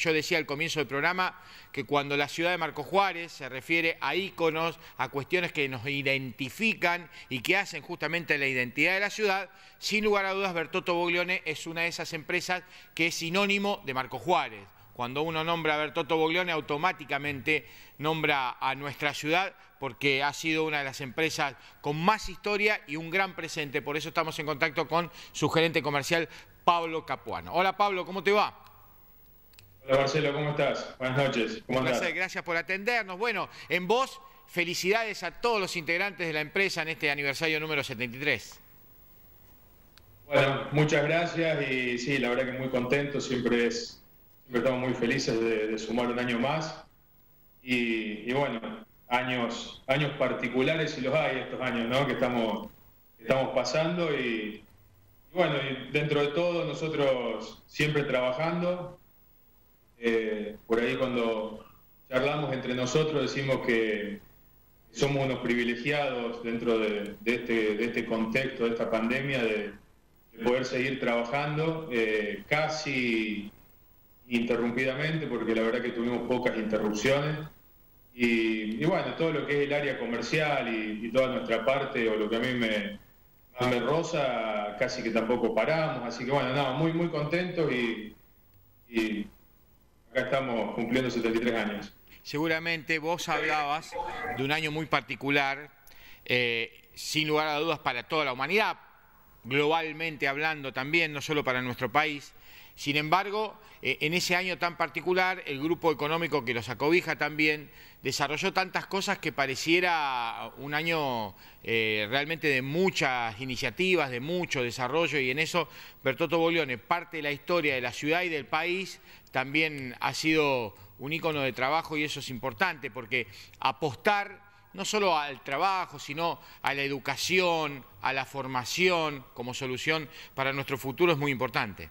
yo decía al comienzo del programa que cuando la ciudad de Marcos Juárez se refiere a íconos, a cuestiones que nos identifican y que hacen justamente la identidad de la ciudad, sin lugar a dudas Bertotto Boglione es una de esas empresas que es sinónimo de Marcos Juárez. Cuando uno nombra a Bertotto Boglione, automáticamente nombra a nuestra ciudad porque ha sido una de las empresas con más historia y un gran presente. Por eso estamos en contacto con su gerente comercial, Pablo Capuano. Hola Pablo, ¿cómo te va? Hola Marcelo, ¿cómo estás? Buenas noches. ¿Cómo andás? Un placer, gracias por atendernos. Bueno, en vos, felicidades a todos los integrantes de la empresa en este aniversario número 73. Bueno, muchas gracias y sí, la verdad que muy contento, siempre estamos muy felices de sumar un año más y bueno, años particulares y los hay estos años, ¿no? que estamos pasando y bueno, y dentro de todo nosotros siempre trabajando. Por ahí cuando charlamos entre nosotros decimos que somos unos privilegiados dentro de este contexto, de esta pandemia, de poder seguir trabajando casi interrumpidamente, porque la verdad que tuvimos pocas interrupciones. Y bueno, todo lo que es el área comercial y toda nuestra parte, o lo que a mí más me roza, casi que tampoco paramos. Así que bueno, nada, muy contentos y acá estamos cumpliendo 73 años. Seguramente vos hablabas de un año muy particular, sin lugar a dudas para toda la humanidad, globalmente hablando también, no solo para nuestro país. Sin embargo, en ese año tan particular, el grupo económico que los acobija también desarrolló tantas cosas que pareciera un año realmente de muchas iniciativas, de mucho desarrollo, y en eso Bertotto Boglione, parte de la historia de la ciudad y del país, también ha sido un ícono de trabajo, y eso es importante porque apostar no solo al trabajo, sino a la educación, a la formación como solución para nuestro futuro es muy importante.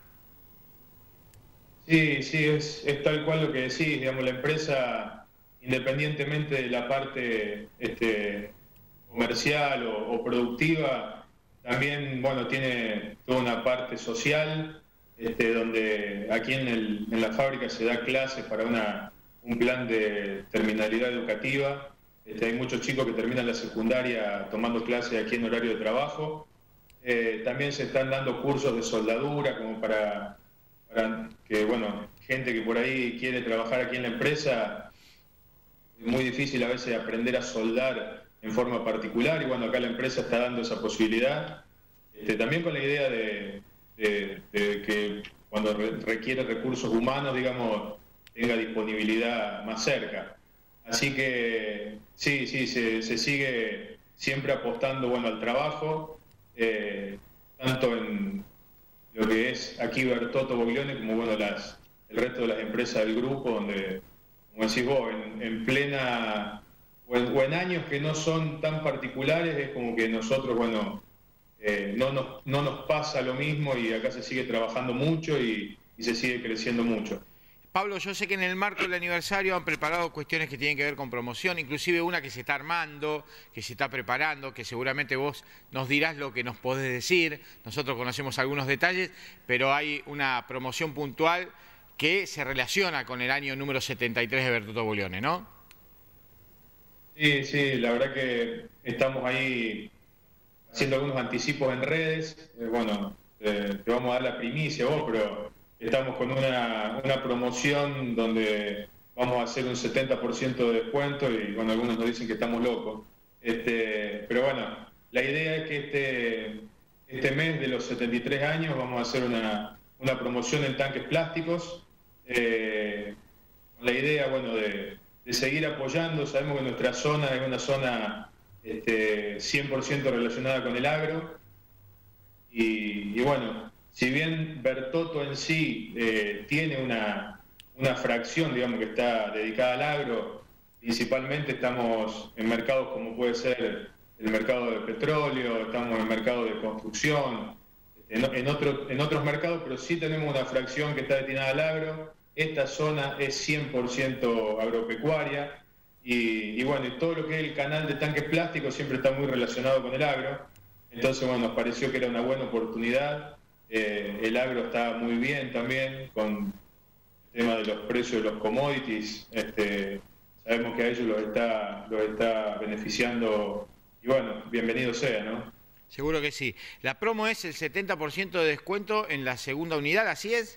Sí, es tal cual lo que decís, digamos, la empresa, independientemente de la parte comercial o productiva, también, bueno, tiene toda una parte social, donde aquí en la fábrica se da clases para un plan de terminalidad educativa. Hay muchos chicos que terminan la secundaria tomando clases aquí en horario de trabajo. También se están dando cursos de soldadura como para que, bueno, gente que por ahí quiere trabajar aquí en la empresa, es muy difícil a veces aprender a soldar en forma particular, y bueno, acá la empresa está dando esa posibilidad, también con la idea de que cuando requiere recursos humanos, digamos, tenga disponibilidad más cerca. Así que sí, se sigue siempre apostando, bueno, al trabajo, tanto en lo que es aquí Bertotto Boglione, como bueno, el resto de las empresas del grupo, donde, como decís vos, en plena, o en años que no son tan particulares, es como que nosotros, bueno, no nos pasa lo mismo, y acá se sigue trabajando mucho y se sigue creciendo mucho. Pablo, yo sé que en el marco del aniversario han preparado cuestiones que tienen que ver con promoción, inclusive una que se está armando, que se está preparando, que seguramente vos nos dirás lo que nos podés decir. Nosotros conocemos algunos detalles, pero hay una promoción puntual que se relaciona con el año número 73 de Bertotto Boglione, ¿no? Sí, la verdad que estamos ahí haciendo algunos anticipos en redes. Bueno, te vamos a dar la primicia vos, pero estamos con una promoción donde vamos a hacer un 70% de descuento, y bueno, algunos nos dicen que estamos locos. Pero bueno, la idea es que este mes de los 73 años vamos a hacer una promoción en tanques plásticos, con la idea, bueno, de seguir apoyando. Sabemos que nuestra zona es una zona 100% relacionada con el agro, y bueno, si bien Bertotto en sí tiene una fracción, digamos, que está dedicada al agro, principalmente estamos en mercados como puede ser el mercado de petróleo, estamos en el mercado de construcción, en otros mercados, pero sí tenemos una fracción que está destinada al agro. Esta zona es 100% agropecuaria, y bueno, y todo lo que es el canal de tanques plásticos siempre está muy relacionado con el agro. Entonces, bueno, nos pareció que era una buena oportunidad. El agro está muy bien también, con tema de los precios de los commodities, sabemos que a ellos los está beneficiando y bueno, bienvenido sea, ¿no? Seguro que sí. La promo es el 70% de descuento en la segunda unidad, ¿así es?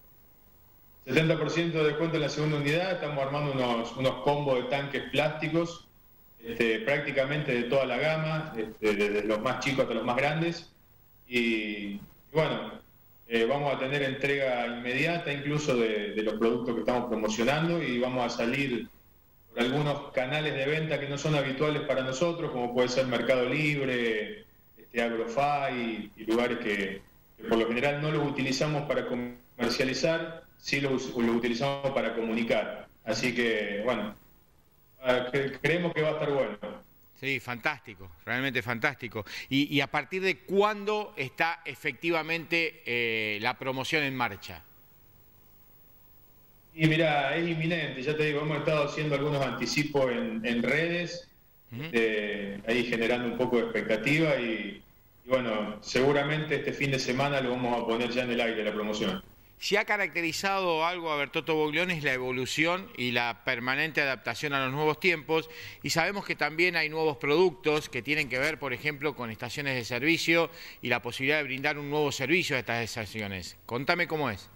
70% de descuento en la segunda unidad, estamos armando unos combos de tanques plásticos, prácticamente de toda la gama, desde los más chicos hasta los más grandes. Y bueno, vamos a tener entrega inmediata incluso de los productos que estamos promocionando y vamos a salir por algunos canales de venta que no son habituales para nosotros, como puede ser Mercado Libre, Agrofy y lugares que por lo general no los utilizamos para comercializar, sí lo utilizamos para comunicar. Así que, bueno, creemos que va a estar bueno. Sí, fantástico, realmente fantástico. ¿Y a partir de cuándo está efectivamente la promoción en marcha? Y mira, es inminente, ya te digo, hemos estado haciendo algunos anticipos en redes, ahí generando un poco de expectativa y bueno, seguramente este fin de semana lo vamos a poner ya en el aire la promoción. Si ha caracterizado algo a Bertotto Boglione es la evolución y la permanente adaptación a los nuevos tiempos y sabemos que también hay nuevos productos que tienen que ver, por ejemplo, con estaciones de servicio y la posibilidad de brindar un nuevo servicio a estas estaciones. Contame cómo es.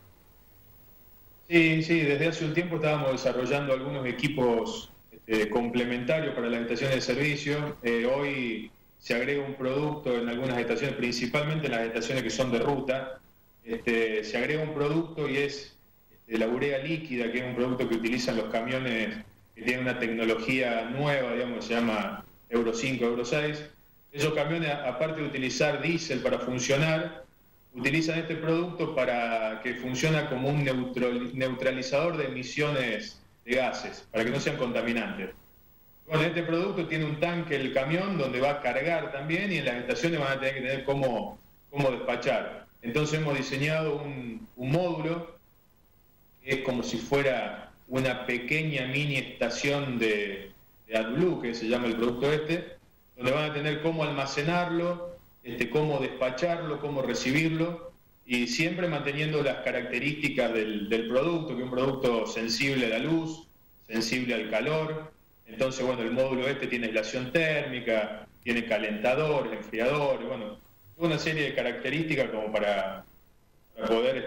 Sí, desde hace un tiempo estábamos desarrollando algunos equipos complementarios para las estaciones de servicio. Hoy se agrega un producto en algunas estaciones, principalmente en las estaciones que son de ruta. Se agrega un producto y es la urea líquida, que es un producto que utilizan los camiones que tienen una tecnología nueva, digamos, se llama Euro 5, Euro 6. Esos camiones, aparte de utilizar diésel para funcionar, utilizan este producto para que funcione como un neutralizador de emisiones de gases, para que no sean contaminantes. Bueno, este producto tiene un tanque el camión donde va a cargar también y en las estaciones van a tener que tener cómo despachar. Entonces hemos diseñado un módulo que es como si fuera una pequeña mini estación de AdBlue, que se llama el producto donde van a tener cómo almacenarlo, cómo despacharlo, cómo recibirlo, y siempre manteniendo las características del producto, que es un producto sensible a la luz, sensible al calor. Entonces, bueno, el módulo tiene aislación térmica, tiene calentador, enfriador, y bueno, una serie de características como para poder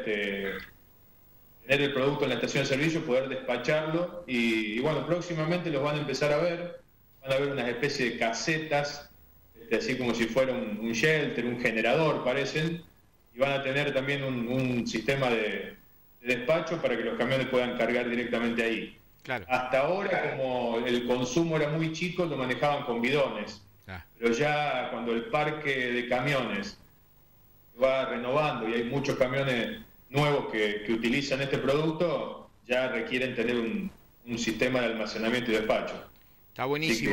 tener el producto en la estación de servicio, poder despacharlo, y bueno, próximamente los van a empezar a ver, van a ver unas especies de casetas, así como si fuera un shelter, un generador, parecen, y van a tener también un sistema de despacho para que los camiones puedan cargar directamente ahí. Claro. Hasta ahora, como el consumo era muy chico, lo manejaban con bidones. Pero ya cuando el parque de camiones va renovando y hay muchos camiones nuevos que utilizan este producto, ya requieren tener un sistema de almacenamiento y despacho. Está buenísimo.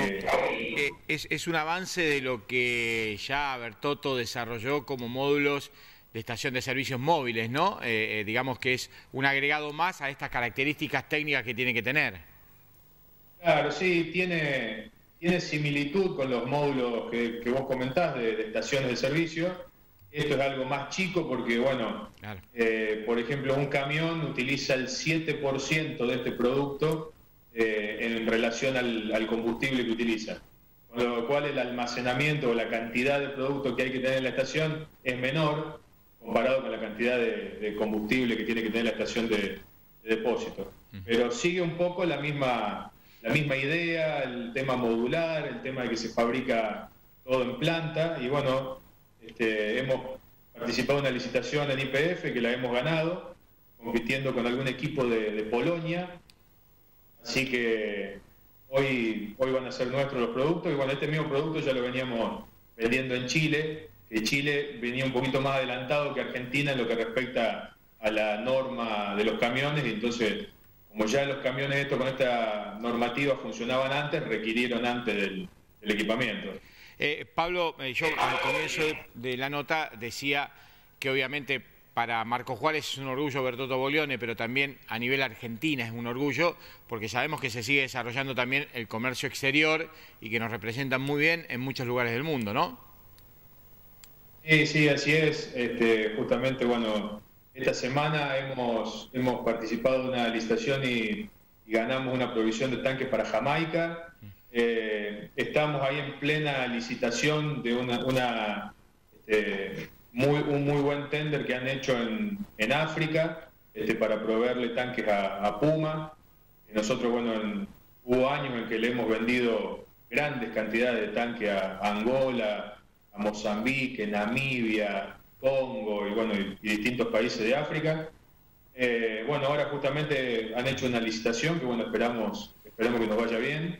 Es un avance de lo que ya Bertotto desarrolló como módulos de estación de servicios móviles, ¿no? Digamos que es un agregado más a estas características técnicas que tiene que tener. Claro, sí, tiene similitud con los módulos que vos comentás de estaciones de servicio. Esto es algo más chico porque, bueno, claro. Por ejemplo, un camión utiliza el 7% de este producto en relación al combustible que utiliza. Con lo cual el almacenamiento o la cantidad de producto que hay que tener en la estación es menor comparado con la cantidad de combustible que tiene que tener la estación de depósito. Pero sigue un poco la misma idea, el tema modular, el tema de que se fabrica todo en planta, y bueno, hemos participado en una licitación en YPF que la hemos ganado, compitiendo con algún equipo de Polonia, así que hoy van a ser nuestros los productos, y bueno, este mismo producto ya lo veníamos vendiendo en Chile, que Chile venía un poquito más adelantado que Argentina en lo que respecta a la norma de los camiones, y entonces, como ya los camiones estos con esta normativa funcionaban antes, requirieron antes del equipamiento. Pablo, yo al comienzo de la nota decía que obviamente para Marcos Juárez es un orgullo Bertotto Boglione, pero también a nivel Argentina es un orgullo, porque sabemos que se sigue desarrollando también el comercio exterior y que nos representan muy bien en muchos lugares del mundo, ¿no? Sí, así es. Justamente, bueno, esta semana hemos participado en una licitación y ganamos una provisión de tanques para Jamaica. Estamos ahí en plena licitación de un muy buen tender que han hecho en África para proveerle tanques a Puma. Nosotros, bueno, hubo años en que le hemos vendido grandes cantidades de tanques a Angola, a Mozambique, Namibia, Congo y distintos países de África. Bueno, ahora justamente han hecho una licitación que, bueno, esperamos que nos vaya bien.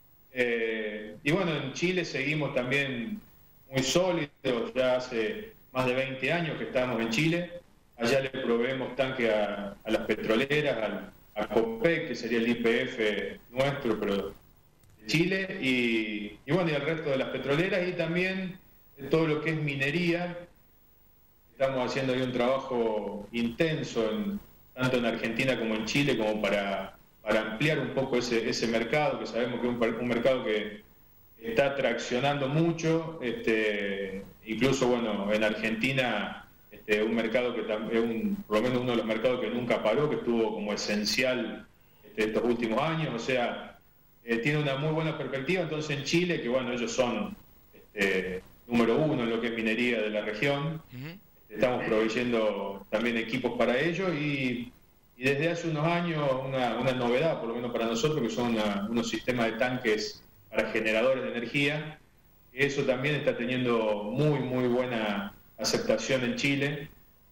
Y bueno, en Chile seguimos también muy sólidos, ya hace más de 20 años que estamos en Chile. Allá le proveemos tanque a las petroleras, a Copec, que sería el YPF nuestro, pero de Chile, y bueno, y al resto de las petroleras, y también todo lo que es minería. Estamos haciendo ahí un trabajo intenso, tanto en Argentina como en Chile, como para ampliar un poco ese mercado, que sabemos que es un mercado que está traccionando mucho, incluso, bueno, en Argentina, un mercado que es por lo menos uno de los mercados que nunca paró, que estuvo como esencial estos últimos años, o sea, tiene una muy buena perspectiva. Entonces en Chile, que bueno, ellos son número uno en lo que es minería de la región, estamos proveyendo también equipos para ellos y desde hace unos años una novedad, por lo menos para nosotros, que son unos sistemas de tanques para generadores de energía. Eso también está teniendo muy buena aceptación en Chile.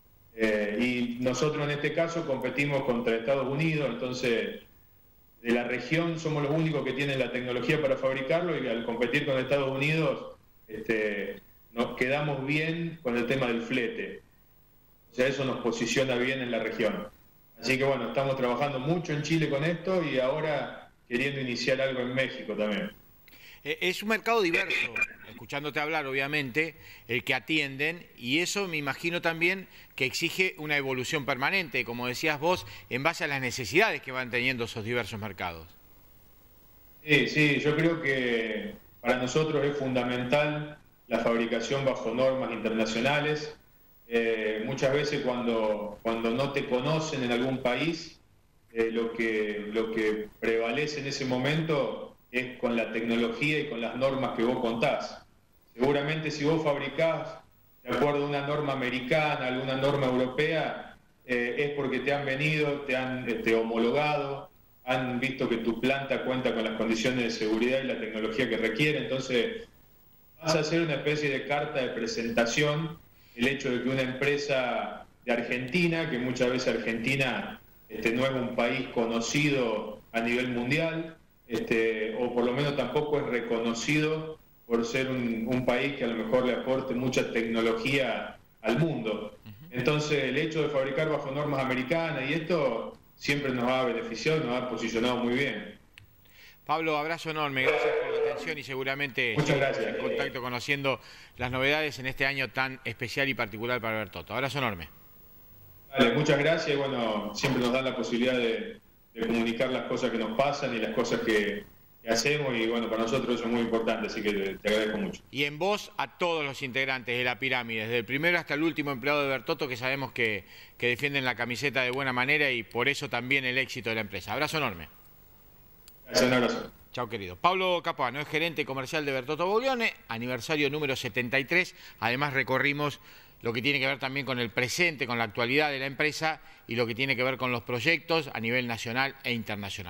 Y nosotros en este caso competimos contra Estados Unidos, entonces de la región somos los únicos que tienen la tecnología para fabricarlo, y al competir con Estados Unidos nos quedamos bien con el tema del flete. O sea, eso nos posiciona bien en la región. Así que bueno, estamos trabajando mucho en Chile con esto y ahora queriendo iniciar algo en México también. Es un mercado diverso, escuchándote hablar obviamente, el que atienden, y eso me imagino también que exige una evolución permanente, como decías vos, en base a las necesidades que van teniendo esos diversos mercados. Sí, yo creo que para nosotros es fundamental la fabricación bajo normas internacionales. Muchas veces cuando no te conocen en algún país, lo que prevalece en ese momento es con la tecnología y con las normas que vos contás. Seguramente si vos fabricás de acuerdo a una norma americana, alguna norma europea, es porque te han venido, te han homologado, han visto que tu planta cuenta con las condiciones de seguridad y la tecnología que requiere. Entonces pasa a ser una especie de carta de presentación el hecho de que una empresa de Argentina, que muchas veces Argentina no es un país conocido a nivel mundial, o por lo menos tampoco es reconocido por ser un país que a lo mejor le aporte mucha tecnología al mundo. Entonces el hecho de fabricar bajo normas americanas y esto siempre nos ha beneficiado y nos ha posicionado muy bien. Pablo, abrazo enorme, gracias por la atención y seguramente muchas gracias. En contacto conociendo las novedades en este año tan especial y particular para Bertotto. Abrazo enorme. Vale, muchas gracias. Bueno, siempre nos dan la posibilidad de comunicar las cosas que nos pasan y las cosas que hacemos, y bueno, para nosotros eso es muy importante, así que te agradezco mucho. Y en voz a todos los integrantes de la pirámide, desde el primero hasta el último empleado de Bertotto, que sabemos que defienden la camiseta de buena manera y por eso también el éxito de la empresa. Abrazo enorme. Gracias, un abrazo. Chao, querido. Pablo Capuano es gerente comercial de Bertotto Bouglione, aniversario número 73. Además recorrimos lo que tiene que ver también con el presente, con la actualidad de la empresa y lo que tiene que ver con los proyectos a nivel nacional e internacional.